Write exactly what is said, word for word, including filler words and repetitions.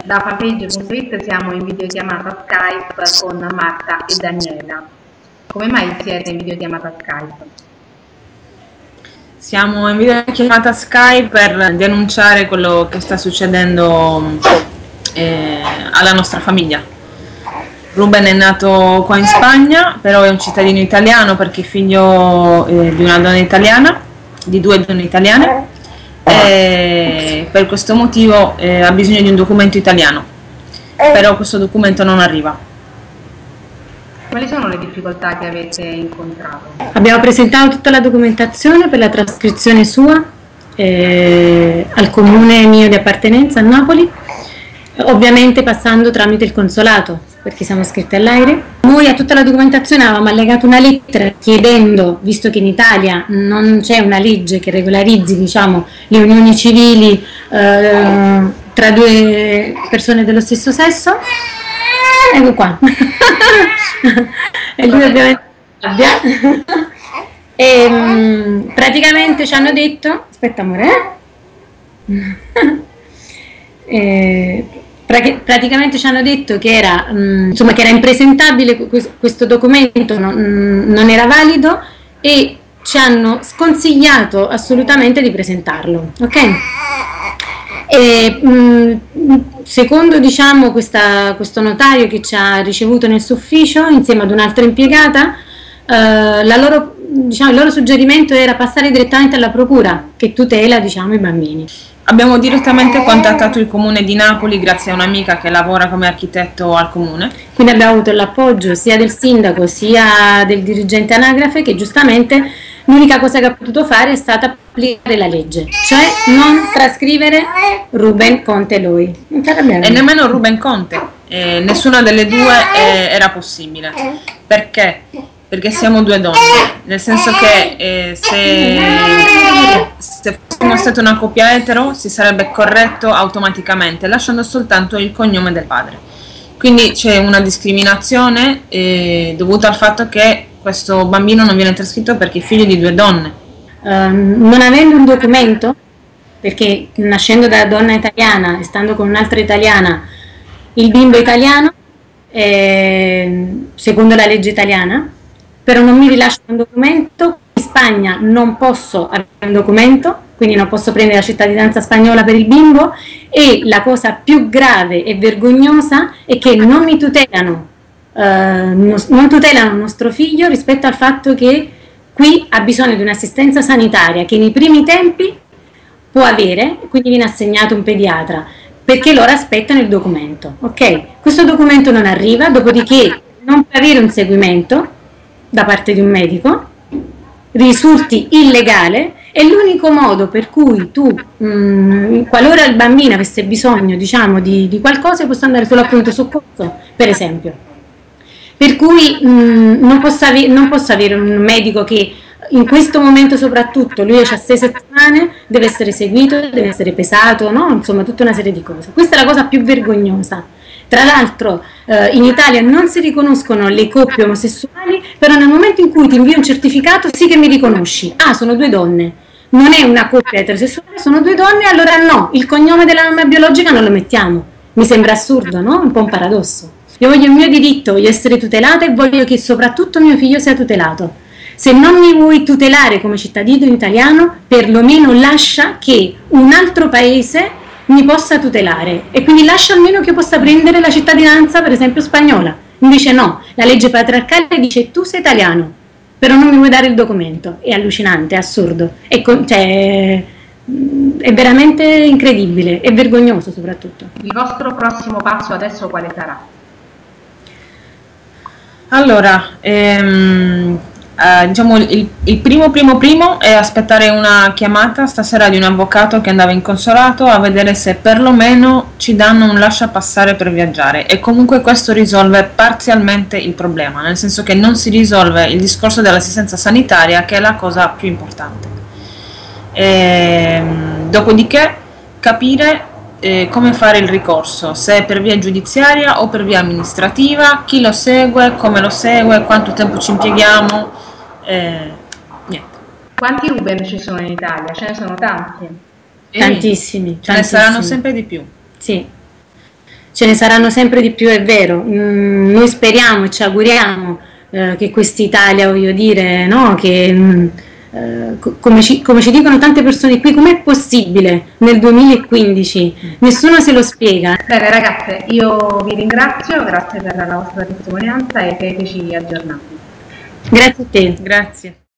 da fanpage punto it siamo in videochiamata Skype con Marta e Daniela. Come mai siete in videochiamata Skype? Siamo in videochiamata Skype per denunciare quello che sta succedendo eh, alla nostra famiglia. Ruben è nato qua in Spagna, però è un cittadino italiano perché è figlio eh, di una donna italiana, di due donne italiane, e per questo motivo eh, ha bisogno di un documento italiano, però questo documento non arriva. Quali sono le difficoltà che avete incontrato? Abbiamo presentato tutta la documentazione per la trascrizione sua eh, al comune mio di appartenenza a Napoli, ovviamente passando tramite il consolato, perché siamo iscritti all'AIRE. Noi a tutta la documentazione avevamo allegato una lettera chiedendo, visto che in Italia non c'è una legge che regolarizzi, diciamo, le unioni civili eh, tra due persone dello stesso sesso, ecco qua. E lui ovviamente e um, praticamente ci hanno detto, aspetta amore, eh? e, praticamente ci hanno detto che era, um, insomma, che era impresentabile, questo documento non, non era valido e ci hanno sconsigliato assolutamente di presentarlo, ok? E, mh, secondo, diciamo, questa, questo notario che ci ha ricevuto nel suo ufficio insieme ad un'altra impiegata, eh, la loro, diciamo, il loro suggerimento era passare direttamente alla procura che tutela, diciamo, i bambini. Abbiamo direttamente contattato il comune di Napoli grazie a un'amica che lavora come architetto al comune. Quindi abbiamo avuto l'appoggio sia del sindaco sia del dirigente anagrafe, che giustamente l'unica cosa che ha potuto fare è stata applicare la legge, cioè non trascrivere Ruben Conte lui. E nemmeno Ruben Conte, eh, nessuna delle due eh, era possibile. Perché? Perché siamo due donne, nel senso che eh, se, se fossimo state una coppia etero si sarebbe corretto automaticamente, lasciando soltanto il cognome del padre. Quindi c'è una discriminazione eh, dovuta al fatto che questo bambino non viene trascritto perché è figlio di due donne. Uh, non avendo un documento, perché nascendo da donna italiana e stando con un'altra italiana, il bimbo è italiano, eh, secondo la legge italiana, però non mi rilasciano un documento. In Spagna non posso avere un documento, quindi non posso prendere la cittadinanza spagnola per il bimbo, e la cosa più grave e vergognosa è che non mi tutelano, eh, non tutelano il nostro figlio rispetto al fatto che qui ha bisogno di un'assistenza sanitaria che nei primi tempi può avere, quindi viene assegnato un pediatra, perché loro aspettano il documento, ok? Questo documento non arriva, dopodiché non può avere un seguimento da parte di un medico, risulti illegale, e l'unico modo per cui tu, mh, qualora il bambino avesse bisogno, diciamo, di, di qualcosa, possa andare solo a pronto soccorso, per esempio. Per cui mh, non, posso ave non posso avere un medico che in questo momento soprattutto, lui ha sei settimane, deve essere seguito, deve essere pesato, no? Insomma, tutta una serie di cose. Questa è la cosa più vergognosa. Tra l'altro eh, in Italia non si riconoscono le coppie omosessuali, però nel momento in cui ti invio un certificato sì che mi riconosci. Ah, sono due donne, non è una coppia eterosessuale, sono due donne, allora no, il cognome della mamma biologica non lo mettiamo. Mi sembra assurdo, no? Un po' un paradosso. Io voglio il mio diritto, voglio essere tutelata e voglio che soprattutto mio figlio sia tutelato. Se non mi vuoi tutelare come cittadino italiano, perlomeno lascia che un altro paese mi possa tutelare, e quindi lascia almeno che io possa prendere la cittadinanza, per esempio spagnola. Invece no, la legge patriarcale dice tu sei italiano, però non mi vuoi dare il documento. È allucinante, è assurdo, è, cioè, è veramente incredibile, è vergognoso soprattutto. Il vostro prossimo passo adesso quale sarà? Allora, ehm, Uh, diciamo il, il primo primo primo è aspettare una chiamata stasera di un avvocato che andava in consolato a vedere se perlomeno ci danno un lascia passare per viaggiare, e comunque questo risolve parzialmente il problema, nel senso che non si risolve il discorso dell'assistenza sanitaria, che è la cosa più importante. E, dopodiché capire eh, come fare il ricorso, se per via giudiziaria o per via amministrativa, chi lo segue, come lo segue, quanto tempo ci impieghiamo. Eh, niente. Quanti Ruben ci sono in Italia? Ce ne sono tanti? Tantissimi. Ce ne saranno sempre di più. Sì. ce ne saranno sempre di più, è vero. Mm, noi speriamo e ci auguriamo eh, che quest'Italia, voglio dire, no, che mm, eh, co- come, ci, come ci dicono tante persone qui, com'è possibile nel duemilaquindici? Nessuno se lo spiega. Bene ragazze, io vi ringrazio, grazie per la vostra testimonianza e teneteci aggiornati. Grazie a te. Grazie.